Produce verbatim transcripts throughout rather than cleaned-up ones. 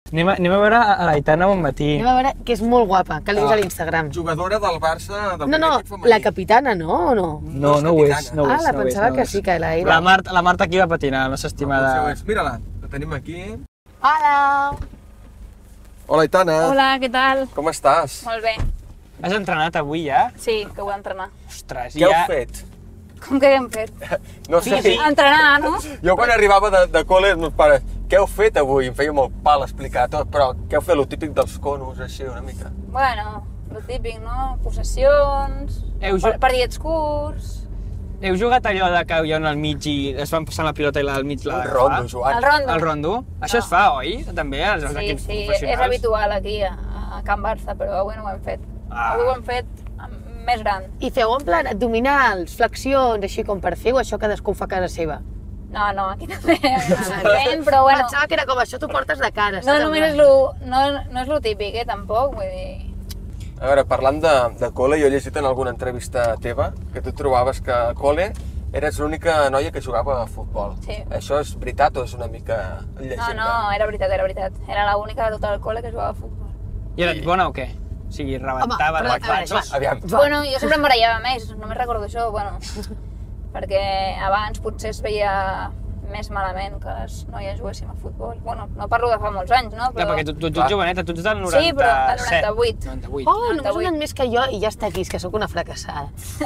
Anem a, anem a veure a l'Aitana Bonmatí. Anem a veure, que és molt guapa, que li dius a l'Instagram. Jugadora del Barça, del No, no, primer equip femení. la capitana, no? O no? No, no ho és, no ho és. Ah, la no ho és, pensava no ho que és. sí, que la era. La Marta, la Marta aquí va patinar, la nostra estimada... Mira-la, la tenim aquí. Hola! Hola, Aitana. Hola, què tal? Com estàs? Molt bé. Has entrenat avui ja? Sí, que ho he entrenar. Ostres, Què heu ja... fet? Com que hem fet? No sé. Sí, sí. Entrenar, no? Jo quan arribava de, de col·le, els meus pares, què heu fet avui? Em feia molt pal explicar tot, però què heu fet? Lo típic dels conos, així, una mica. Bueno, el típic, no? Possessions, Heu ju- par- partidets curts... Heu jugat allò de que hi ha un al mig i es van passant la pilota i la al mig la Un rondo, Joan. El rondo. El rondo? Això es fa, oi? També, als Sí, equips sí, professionals? és habitual aquí a, a Can Barça, però avui no ho hem fet. Ah. Avui ho hem fet amb- més gran. I feu en plan abdominals, flexions, així com per fer, o això cadascú fa a casa seva? No, no, aquí també fem, però bueno... Pensava que era com això, tu portes de cara. No només és lo, no, no és lo típic, eh, tampoc, vull dir... A veure, parlant de, de col·le, jo he llegit en alguna entrevista teva que tu trobaves que a col·le eres l'única noia que jugava a futbol. Sí. Això és veritat o és una mica No, llegenda? no, era veritat, era veritat. Era l'única de tot el col·le que jugava a futbol. I eres bona o què? O sigui, rebentava però, de a veure, platxos? Aviam. Bueno, jo sempre em barallava més, només recordo això, bueno, perquè abans potser es veia més malament que les noies juguéssim a futbol. Bueno, no parlo de fa molts anys, no? Clar, perquè tu, tu, tu ets joveneta, tu ets del noranta-set. Sí, però del noranta-vuit. noranta-vuit. Oh, només noranta-vuit. un any més que jo i ja està aquí, és que sóc una fracassada.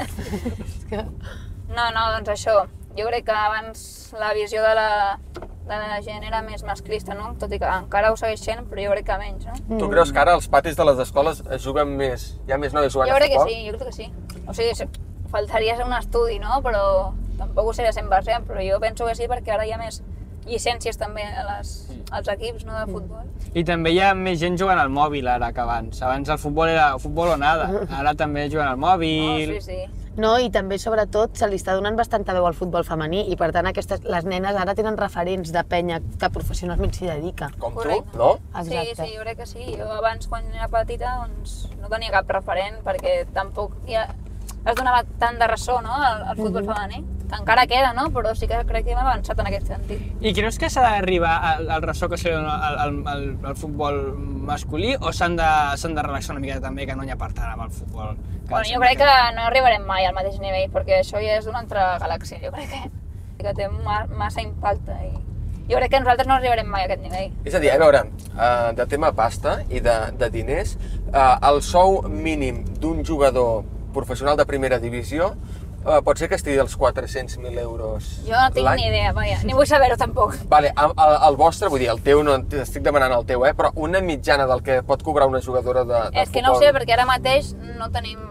És que... No, no, doncs això. Jo crec que abans la visió de la, de la gent era més masclista, no? Tot i que encara ho segueix sent, però jo crec que menys, no? Tu creus que ara als patis de les escoles es juguen més, hi ha més noies jugant Jo a crec que futbol? sí, jo crec que sí. O sigui, se- faltaria ser un estudi, no? Però tampoc ho seria cent per cent, però jo penso que sí perquè ara hi ha més llicències també a les, als equips, no, de futbol. I també hi ha més gent jugant al mòbil ara que abans. Abans el futbol era futbol o nada. Ara també juguen al No, mòbil. sí, sí. No, i també, sobretot, se li està donant bastanta veu al futbol femení i, per tant, aquestes, les nenes ara tenen referents de penya que professionalment s'hi dedica. Com Correcte. tu, no? Sí, Exacte. sí, jo crec que sí. Jo abans, quan era petita, doncs, no tenia cap referent, perquè tampoc ja es donava tant de ressò, no?, al, al futbol femení. Que encara queda, no?, però sí que crec que hem avançat en aquest sentit. I creus que s'ha d'arribar al, al ressò que se li dona al, al, al, al futbol masculí o s'han de, s'han de relaxar una mica també, que no hi ha per tant amb el futbol? Bueno, jo crec que no arribarem mai al mateix nivell, perquè això ja és d'una altra galàxia, jo crec que, que té ma- massa impacte i jo crec que nosaltres no arribarem mai a aquest nivell. És a dir, a veure, eh, de tema pasta i de, de diners, eh, el sou mínim d'un jugador professional de primera divisió eh, pot ser que estigui als quatre-cents mil euros Jo no tinc l'any? ni idea, vaja, ni vull saber-ho tampoc. Vale, el, el, el vostre, vull dir, el teu, no estic demanant el teu, eh, però una mitjana del que pot cobrar una jugadora de, de És que futbol... no ho sé, perquè ara mateix no tenim...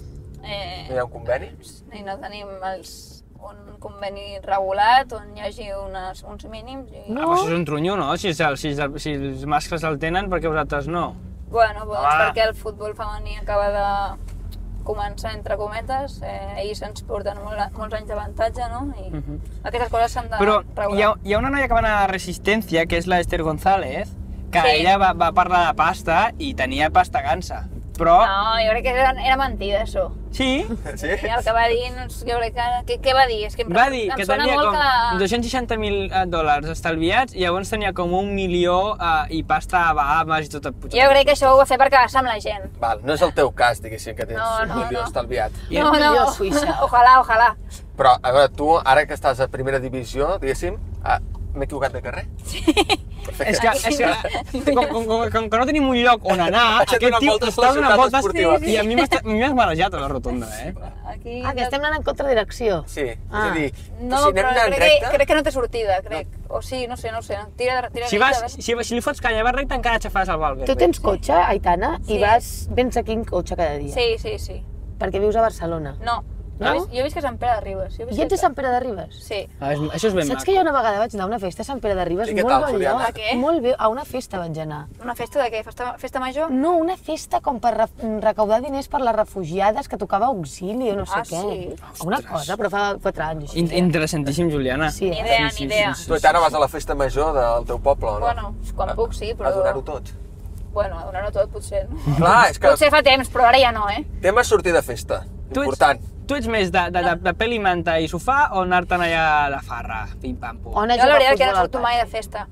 Eh, No hi ha un conveni? I no tenim els, un conveni regulat on hi hagi unes, uns mínims i... No. Ah, però això és un trunyo, no? Si, és el, si, és el, si els mascles el tenen, per què vosaltres no? Bueno, doncs Ah. perquè el futbol femení acaba de començar, entre cometes, eh, ells ens porten molt, molts anys d'avantatge, no? I Mhm. aquestes coses s'han de Però regular. hi ha, hi ha una noia que va anar a Resistència, que és la Esther González, que Sí. ella va, va parlar de pasta i tenia pasta gansa. Però... No, jo crec que era, era mentida, això. Sí, Sí? I el que va dir, doncs, jo crec que... Què, què va dir? És que em, va dir em que sona tenia molt com que... dos-cents seixanta mil dòlars estalviats i llavors tenia com un milió eh, i pasta a Bahamas i tot el puto. Jo crec que això ho va fer per quedar-se amb la gent. Val, no és el teu cas, diguéssim, que tens No, un no, milió no. estalviat. I No, el no, millor Suïssa. ojalà, ojalà. Però, a veure, tu, ara que estàs a primera divisió, diguéssim, ah, m'he equivocat de carrer? Sí. És que, és que com, com, com, com que no tenim un lloc on anar, Has de aquest donar tio voltes a la està donant ciutat voltes esportiva. i a mi m'ha a mi m'has marejat a la rotonda, eh? Aquí... Ah, que estem anant en contradirecció. Sí, és Ah. a dir, No, si anem però anant crec, recte... que, crec que no té sortida, crec. O sí, no sé, no sé. Tira, tira Si, vas, si, si li fots canya, vas recte, encara aixafaràs el Valverde. Tu tens cotxe, Aitana, i Sí. vas, vens aquí en cotxe cada dia. Sí, sí, sí. Perquè vius a Barcelona. No. No? Jo, he vist, jo he vist que és Sant Pere de Ribes. Jo he vist I ets que- de Sant Pere de Ribes? Sí. Ah, és, això és ben Saps maco. que jo una vegada vaig anar a una festa a Sant Pere de Ribes? I què molt tal, bon Juliana? lloc. A què? Molt bé, a una festa vaig anar. Una festa de què? Festa, festa major? No, una festa com per ref- recaudar diners per les refugiades, que tocava auxili o no sé Ah, què. sí? Una cosa, però fa quatre anys. Així. In Interessantíssim, Juliana. Sí, Ni eh? idea, ni idea. Tu, Aitana, vas a la festa major del teu poble, o no? Bueno, quan puc sí, però... A donar-ho tot. Bueno, a donar-ho tot, potser. No? Clar, és que Potser fa temps, però ara ja no, eh? tema sortir de festa. Tu ets, Important. tu ets més de, de, de, de peli, manta i sofà o anar-te'n allà de farra, pim-pam-pum? O anar a Jo la jugar a veritat que no futbol al surto parc. mai de festa.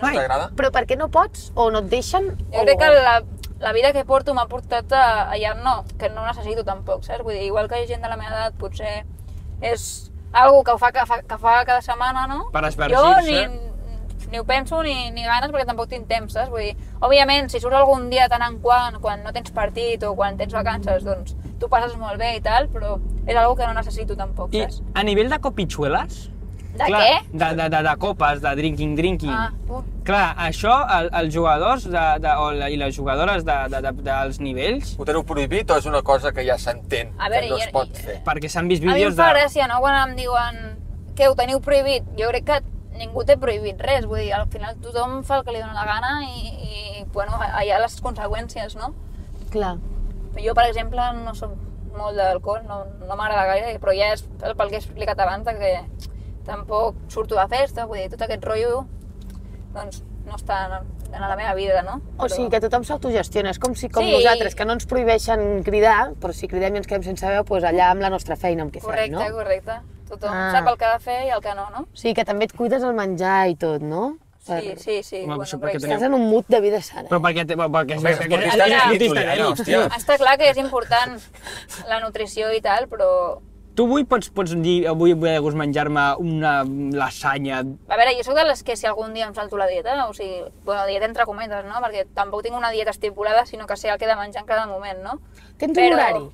No t'agrada? Però per què no pots? O no et deixen? Jo crec que la, la vida que porto m'ha portat a, allà, no, que no necessito tampoc, saps? Vull dir, igual que gent de la meva edat, potser és algo que ho fa, que fa, que fa cada setmana, no? Per Jo esvergir-se. ni, ni ho penso ni, ni ganes perquè tampoc tinc temps, saps? Vull dir, òbviament, si surts algun dia tant en quant, quan no tens partit o quan tens vacances, doncs tu passes molt bé i tal, però és algo que no necessito tampoc, I saps? a nivell de copitxueles? De Clar, què? De, de, de, de copes, de drinking, drinking. Ah, uh. Clar, això, el, els jugadors de, de, o la, i les jugadores de, de, de, dels nivells, Ho teniu prohibit o és una cosa que ja s'entén, A que veure, no es jo- pot jo- fer? perquè s'han vist A mi em vídeos fa de... gràcia, no?, quan em diuen que ho teniu prohibit. Jo crec que ningú té prohibit res, vull dir, al final tothom fa el que li dona la gana i, i bueno, hi ha les conseqüències, no? Clar. Jo, per exemple, no soc molt d'alcohol, no, no m'agrada gaire, però ja és pel pel que he explicat abans, de que tampoc surto de festa, vull dir, tot aquest rotllo, doncs, no està en, en la meva vida, no? O sigui que tothom s'autogestiona, és com si com Sí. nosaltres, que no ens prohibeixen cridar, però si cridem i ens quedem sense veu, doncs allà amb la nostra feina, amb què Correcte, fem, no? correcte. Tothom Ah. sap el que ha de fer i el que no, no? O sigui que també et cuides el menjar i tot, no? Sí, sí, sí. Home, Bueno, això per perquè exemple. Estàs en un mood de vida sana. Però perquè... Perquè, perquè, Home, perquè, esportista perquè, és artista italiana, d'elit. hòstia. Està clar que és important la nutrició i tal, però... Tu avui pots, pots dir, avui vull de gust menjar-me una lasanya... A veure, jo sóc de les que si algun dia em salto la dieta, o sigui, bueno, dieta entre cometes, no? Perquè tampoc tinc una dieta estipulada, sinó que sé el que he de menjar en cada moment, no? Tens Però- un horari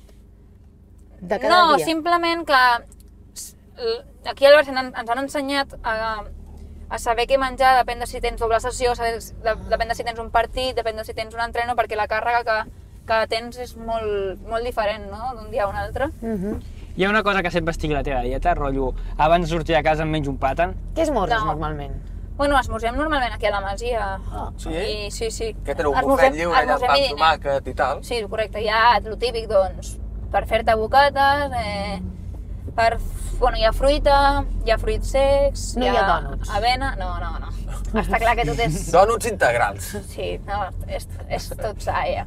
de cada no, dia? simplement que s- l- aquí al Barça ens ens han ensenyat a, a saber què menjar, depèn de si tens doble sessió, saber, de, depèn de si tens un partit, depèn de si tens un entreno, perquè la càrrega que, que tens és molt, molt diferent, no?, d'un dia a un altre. Mhm. Hi ha una cosa que sempre estic a la teva dieta, rotllo, abans de sortir de casa em menjo un plàtan. Què esmorzes No. normalment? Bueno, esmorzem normalment aquí a la Masia. Ah, Sí? I, sí, sí. Que teniu un Esmorzem- bufet lliure allà amb esmorzem pa i amb dinem. tomàquet i tal? Sí, correcte. Hi ha el típic, doncs, per fer-te bocates, eh, per... Bueno, hi ha fruita, hi ha fruits secs, No hi ha dònuts. avena... No, no, no. Està clar que tot és... Dònuts integrals. Sí, no, és, és tot sa, ja.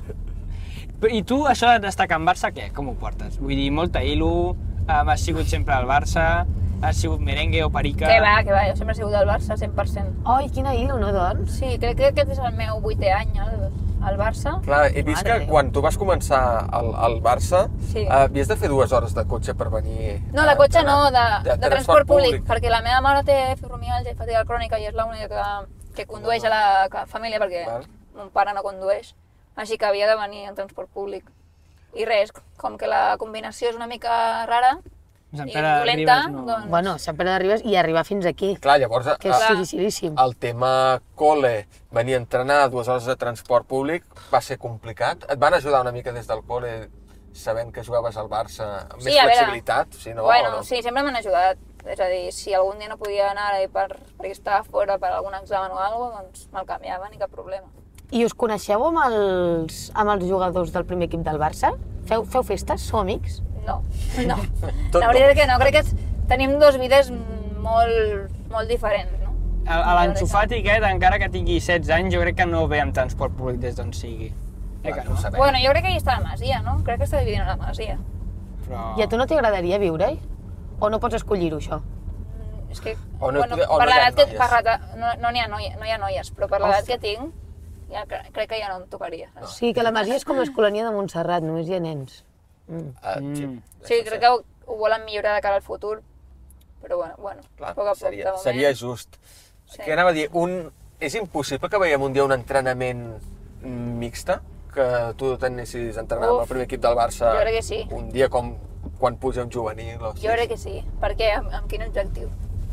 I tu, això d'estar a Can Barça, què? Com ho portes? Vull dir, molta il·lu, um, has sigut sempre al Barça, has sigut merengue o perica... Que va, que va, jo sempre he sigut del Barça, cent per cent. Ai, quina il·lo, no, doncs? Sí, crec que aquest és el meu vuitè any al, al Barça. Clar, he vist Mare que quan tu vas començar al, al Barça Sí. eh, havies de fer dues hores de cotxe per venir... No, a de cotxe no, entrenar. de, de, de transport públic, perquè la meva mare té fibromialgia i fatiga crònica i és l'única que, que condueix a la ca- família perquè Val. mon pare no condueix, així que havia de venir en transport públic. I res, com que la combinació és una mica rara Sant i Pere de dolenta, Ribes no- doncs... Bueno, Sant Pere de Ribes i arribar fins aquí, Clar, llavors que és a, dificilíssim. el tema col·le, venir a entrenar dues hores de transport públic va ser complicat. Et van ajudar una mica des del col·le sabent que jugaves al Barça amb Sí, més a veure, flexibilitat? Si no, bueno, o no? sí, sempre m'han ajudat. És a dir, si algun dia no podia anar per, perquè estava fora per algun examen o alguna cosa, doncs me'l canviaven i cap problema. I us coneixeu amb els, amb els jugadors del primer equip del Barça? Feu, feu festes? Sou amics? No, no. Tot La veritat és que no, crec que tenim dos vides molt, molt diferents, no? A, a l'Ansu Fati aquest, encara que tingui setze anys, jo crec que no ve amb transport públic des d'on sigui. Eh Clar, que no ho no? sabem. Bueno, jo crec que hi està la Masia, no? Crec que està dividint la Masia. Però... I a tu no t'agradaria viure-hi? O no pots escollir-ho, això? Mm, És que, O no hi bueno, podia- o per no hi ha l'edat que... noies. Per l'edat- no no n'hi ha, noia, no hi ha noies, però per l'edat que tinc, ja cre- crec que ja no em tocaria. O sigui que la Masia és com l'Escolania de Montserrat, només hi ha nens. Mm. Ah, sí, Mm. Sí, això crec que ho, ho volen millorar de cara al futur, però bueno, bueno Clar, a poc a poc, seria, de moment. seria just. Sí. Què anava a dir? Un, és impossible que veiem un dia un entrenament mixta? Que tu t'anessis a entrenar amb el Uf, primer equip del Barça jo crec que sí. un dia com quan puja un juvenil o així? Jo crec que sí. Per què? Amb, amb quin objectiu?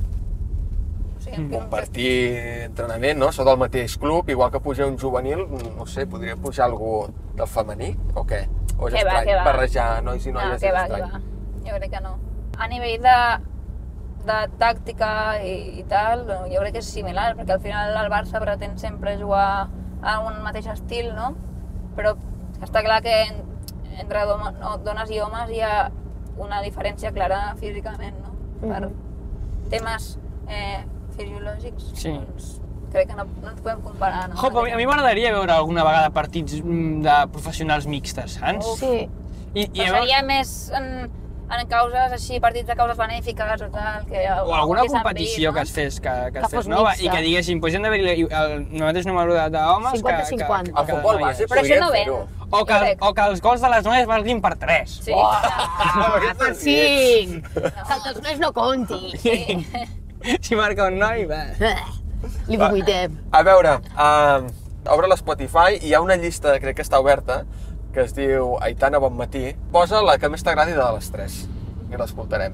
O sigui, amb quin objectiu? Compartir entrenament, no? Sou del mateix club, igual que puja un juvenil, no sé, podria pujar algú del femení o què? O és Què va, estrany què va. barrejar nois i noies No, és que va, que estrany? va. Jo crec que no. A nivell de, de tàctica i, i tal, jo crec que és similar, perquè al final el Barça pretén sempre jugar a un mateix estil, no? Però està clar que en, entre doma, no, dones i homes hi ha una diferència clara físicament, no? Per temes eh, fisiològics, Sí. doncs crec que no, no ens podem comparar, no? Jo, però a mi m'agradaria veure alguna vegada partits mm, de professionals mixtes, saps? Sí. I, i Però llavors, seria més en, en causes així, partits de causes benèfiques o tal, que... O alguna competició que es fes, que, que es fes nova i que diguessin, doncs hi han d'haver el mateix número d'homes que... cinquanta cinquanta. Al futbol base Però això no podríem ven. fer-ho. O que, o que els gols de les noies valguin per tres. Sí. Ah, per cinc! Que els dels nois no compti. Si marca un noi, va. Li vuitem. A veure, uh, obre l'Spotify i hi ha una llista, crec que està oberta, que es diu Aitana Bon Matí. Posa la que més t'agradi de les tres i l'escoltarem.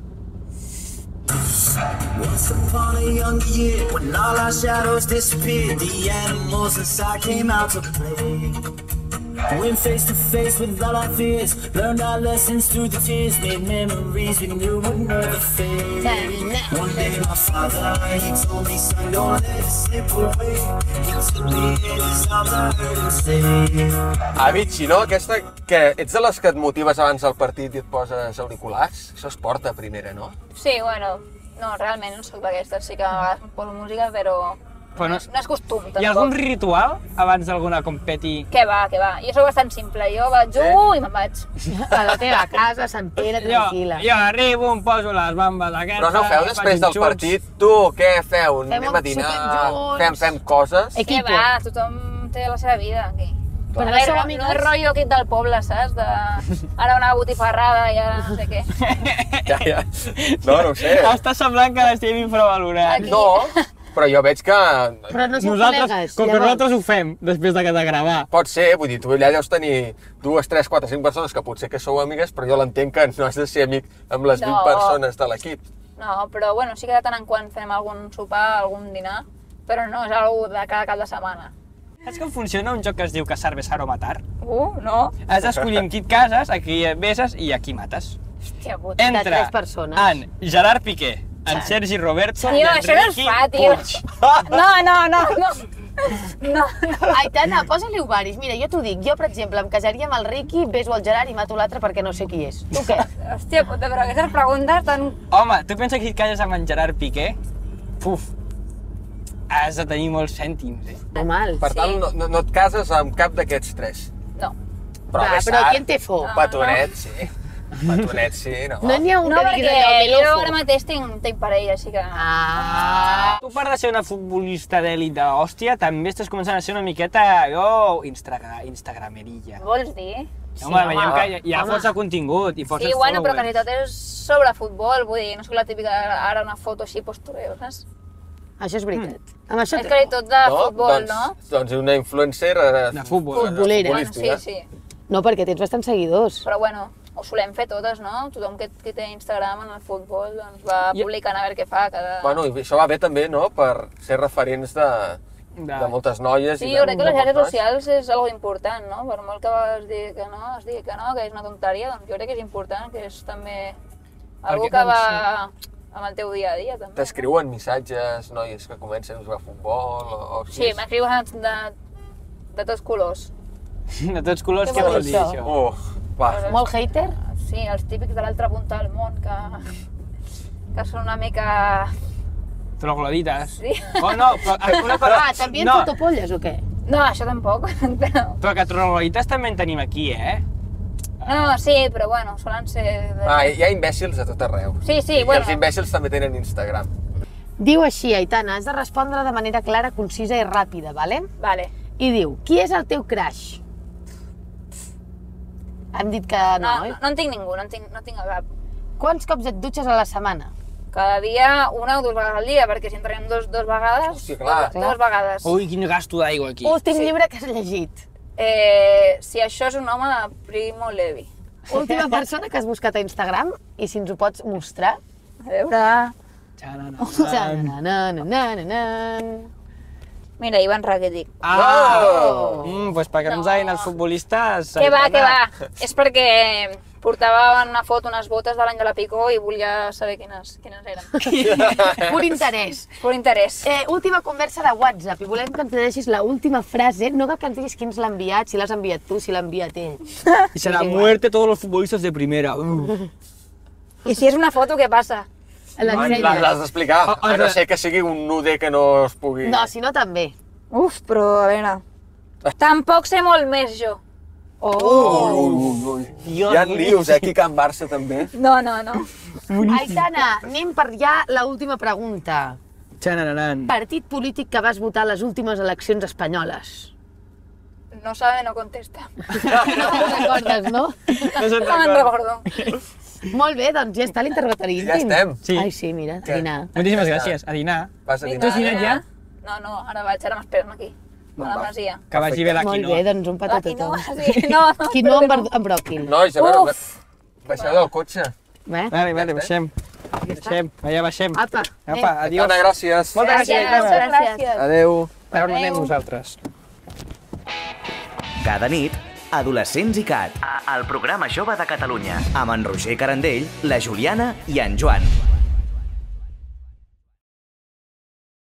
Once upon a younger year, when all our shadows disappeared, the animals inside came out to play. Went face to face with all our fears, learned our lessons through the tears, made memories we knew would never fade. One day my father, he told me, son, don't let it slip away. He took me in his arms, I heard him say. Avicii, no? Aquesta que ets de les que et motives abans del partit i et poses auriculars? Això es porta a primera, no? Sí, bueno, no, realment no soc d'aquestes, sí que a vegades em poso música, però Però no, no és costum, tampoc. hi ha algun ritual abans d'alguna competi? Què va, què va, jo sóc bastant simple, jo vaig, uh, i me'n vaig. A la teva casa, Sant Pere, Jo, tranquil·la. jo arribo, em poso les bambes aquestes... Però no feu després del partit? Tu, què feu? Fem Anem un a dinar? sopar junts. Fem, fem coses? Què Equipo. va, tothom té la seva vida aquí. Però a no veure, sou no, amigues? no és rotllo aquest del poble, saps? De... Ara una botifarrada i ara no sé què. Ja, ja. No, no ho sé. Està semblant que l'estem infravalorant. Aquí. No, però jo veig que... Però no sou Nosaltres, col·legues, com que llavors. nosaltres ho fem després de, de gravar. Pot ser, vull dir, tu allà deus tenir dues, tres, quatre, cinc persones que potser que sou amigues, però jo l'entenc que no has de ser amic amb les vint No. persones de l'equip. No, però bueno, sí que de tant en quant fem algun sopar, algun dinar, però no és algo de cada cap de setmana. Saps com funciona un joc que es diu Casar, Besar o Matar? Uh, no. Has d'escollir amb qui et cases, a qui et beses i a qui mates. Hòstia puta. Entre tres persones. en Gerard Piqué, en Sergi Roberto i Tio, en això no es Riqui fa, tio. Puig. No, no, no, no. No, no. Aitana, posa-li ovaris. Mira, jo t'ho dic, jo, per exemple, em casaria amb el Riqui, beso el Gerard i mato l'altre perquè no sé qui és. Tu què? Hòstia puta, però aquestes preguntes tan... Home, tu pensa que si et cases amb en Gerard Piqué? Puf, has de tenir molts cèntims, eh? Normal. Per Sí. tant, no, no, no et cases amb cap d'aquests tres. No. Però Va, Besar, però qui en té for? Petonet, sí. Petonet, sí, no. No n'hi ha un No, que digui perquè allò, jo melofo. ara mateix tinc, tinc parella, així que... Ah. Tu, a part de ser una futbolista d'èlit d'hòstia, també estàs començant a ser una miqueta, jo, Instagra instagramerilla. Vols dir? Home, veiem home. que hi ha, hi ha Home. força contingut i força Sí, bueno, però followers. quasi tot és sobre futbol, vull dir, no sóc la típica ara una foto així postureo, saps? Això és veritat. Amb això És té quasi raó. tot de futbol, doncs, no? Doncs una influencer... eh, De futbol. Futbolera. Bueno, sí, futbolística. sí. No, perquè tens bastants seguidors. Però bueno, ho solem fer totes, no? Tothom que, que té Instagram en el futbol doncs va I- publicant a veure què fa cada... Bueno, i això va bé també, no?, per ser referents de, De- de moltes noies. Sí, i de, jo crec que de les xarxes molts nois. socials és algo important, no? Per molt que es digui que no, es digui que no, que és una tonteria, doncs jo crec que és important, que és també algo Perquè- que va amb el teu dia a dia, també. T'escriuen missatges, noies que comencen a jugar a futbol o, o Sí, m'escriuen de, de tots colors. De tots colors, Què què vol vol dir dir això? això? Uh, va. Molt hater? Sí, els típics de l'altra punta del món, que, que són una mica... Troglodites. Sí. Oh, no, però una cosa... Ah, t'envien no, fotopolles o què? No, això tampoc, però... però que troglodites també en tenim aquí, eh? No, sí, però bueno, solen ser... De... Ah, hi ha imbècils a tot arreu. Sí, sí, I bueno. els imbècils també tenen Instagram. Diu així, Aitana, has de respondre de manera clara, concisa i ràpida, vale? Vale. I diu, qui és el teu crush? Hem dit que no, No, oi? no, no en tinc ningú, no en tinc, no en tinc a cap. Quants cops et dutxes a la setmana? Cada dia una o dues vegades al dia, perquè si entrenem dos, dos vegades, Hòstia, clar. dos, dues vegades. Ui, quin gasto d'aigua aquí. Últim Sí. llibre que has llegit. Eh, si això és un home, Primo Levi. Última persona que has buscat a Instagram i si ens ho pots mostrar. A veure... Xanana. Tananana. Mira, Ivan Rakitic. Ah! Oh! Mm, pues perquè no ens deien els futbolistes... Què va, què Aitana. va? És perquè portava en una foto unes botes de l'any de la Picó i volia saber quines, quines eren. Pur interès. Per interès. Eh, última conversa de WhatsApp i volem que ens deixis l'última frase, no cal que ens diguis qui ens l'ha enviat, si l'has enviat tu, si l'ha enviat ell. Y será muerte todos los futbolistas de primera. Uh. I si és una foto, què passa? L'ensenyes. L'has l'has d'explicar, Ah, ah, a no de- ser que sigui un nude que no es pugui... No, si no també. Uf, però a veure... Tampoc sé molt més, jo. Oh! Ui, ui, ui. Hi ha lius, eh, aquí a Can Barça, també. No, no, no. Aitana, anem per ja l'última pregunta. Xanananan. Partit polític que vas votar a les últimes eleccions espanyoles. No sabe, no contesta. No te'n recordes, no? No se'n No me'n recorda. recordo. Molt bé, doncs ja està l'interrogatori Ja íntim. estem. Sí. Ai, sí, mira, a Què? dinar. Moltíssimes gràcies. A dinar. Vas a Tu dinar. has dinat ja? No, no, ara vaig, ara m'esperen aquí. A la masia. Que vagi bé la Molt quinoa. bé, doncs un petó a La quinoa, tothom. sí. No, no. Quinoa amb, no. ver- amb bròquil. Nois, a veure, Uf. baixeu del cotxe. Eh? Vale, vale, baixem. Baixem, allà baixem. Apa, Apa, adiós. Aitana, gràcies. Moltes gràcies. Gràcies, gràcies. Adéu. Però no anem Adéu. nosaltres. Cada nit, Adolescents i Cat, el programa jove de Catalunya, amb en Roger Carandell, la Juliana i en Joan.